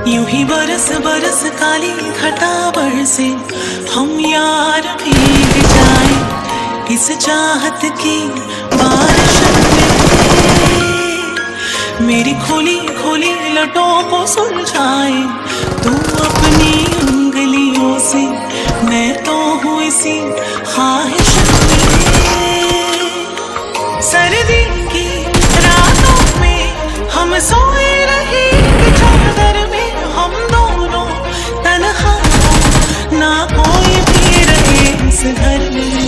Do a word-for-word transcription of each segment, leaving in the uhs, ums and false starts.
यूं ही बरस बरस काली घटा बरसे, हम यार भीग जाए इस चाहत की बारिश में। मेरी खोली खोली लटों को सुलझाए तू अपनी उंगलियों से, मैं तो हूँ इसी ख्वाहिश में। सर्दी की रातों में हम सोए रहे चादर में, हम दोनों तन्हा ना कोई भी रहे इस घर में।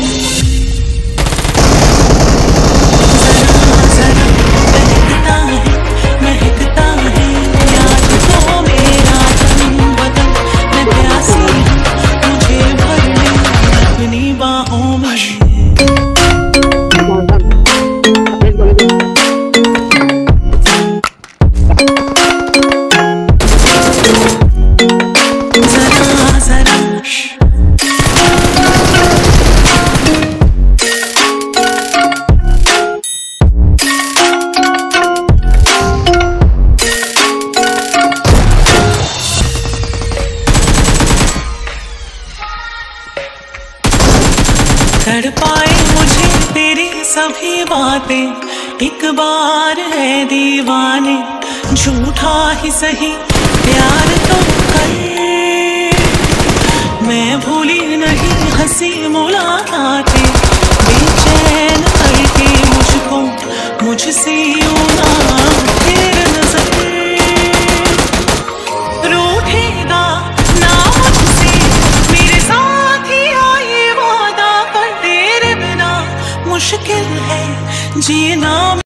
कर पाए मुझे तेरी सभी बातें, एक बार है दीवाने, झूठा ही सही प्यार तो कर। मैं भूली नहीं हंसी मुलाकातें, बेचैन करके मुझको मुझसे यूं ना तेरे नजर। रूठेगा ना मुझसे मेरे साथ ही आए वादा कर, तेरे बिना मुश्किल है जीना।